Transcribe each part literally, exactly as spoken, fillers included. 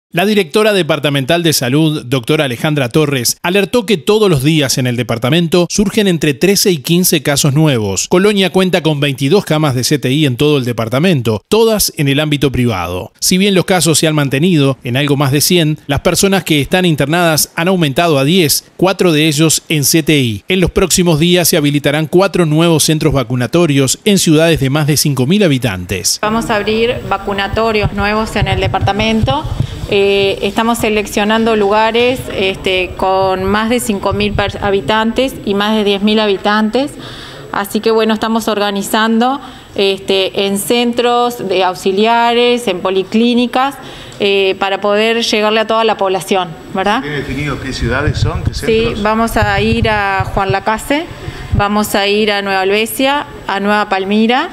La directora departamental de salud, doctora Alejandra Torres, alertó que todos los días en el departamento surgen entre trece y quince casos nuevos. Colonia cuenta con veintidós camas de C T I en todo el departamento, todas en el ámbito privado. Si bien los casos se han mantenido en algo más de cien, las personas que están internadas han aumentado a diez, cuatro de ellos en C T I. En los próximos días se habilitarán cuatro nuevos centros vacunatorios en ciudades de más de cinco mil habitantes. Vamos a abrir vacunatorios nuevos en el departamento. Eh, estamos seleccionando lugares este, con más de cinco mil habitantes y más de diez mil habitantes. Así que bueno, estamos organizando este, en centros de auxiliares, en policlínicas, eh, para poder llegarle a toda la población, ¿verdad? ¿Tiene definido qué ciudades son? ¿Qué centros? Sí, vamos a ir a Juan Lacase, vamos a ir a Nueva Albesia, a Nueva Palmira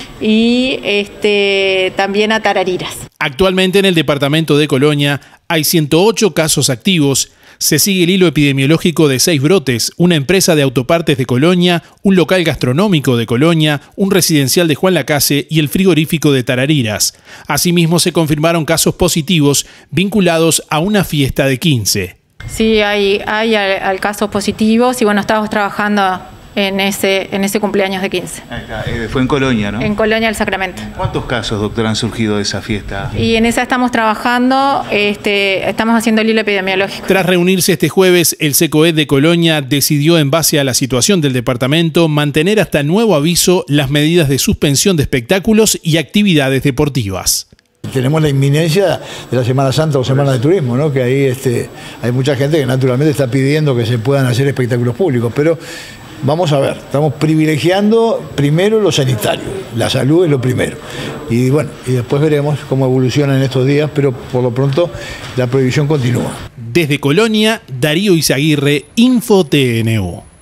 y este, también a Tarariras. Actualmente en el departamento de Colonia hay ciento ocho casos activos. Se sigue el hilo epidemiológico de seis brotes, una empresa de autopartes de Colonia, un local gastronómico de Colonia, un residencial de Juan Lacase y el frigorífico de Tarariras. Asimismo se confirmaron casos positivos vinculados a una fiesta de quince. Sí, hay, hay al, al casos positivos y bueno, estamos trabajando en ese, en ese cumpleaños de quince. Fue en Colonia, ¿no? En Colonia del Sacramento. ¿Cuántos casos, doctora, han surgido de esa fiesta? Y en esa estamos trabajando, este, estamos haciendo el hilo epidemiológico. Tras reunirse este jueves, el SECOED de Colonia decidió, en base a la situación del departamento, mantener hasta nuevo aviso las medidas de suspensión de espectáculos y actividades deportivas. Tenemos la inminencia de la Semana Santa o Semana de Turismo, ¿no? Que ahí este, hay mucha gente que naturalmente está pidiendo que se puedan hacer espectáculos públicos, pero vamos a ver, estamos privilegiando primero lo sanitario, la salud es lo primero. Y bueno, y después veremos cómo evoluciona en estos días, pero por lo pronto la prohibición continúa. Desde Colonia, Darío Izaguirre, Info T N U.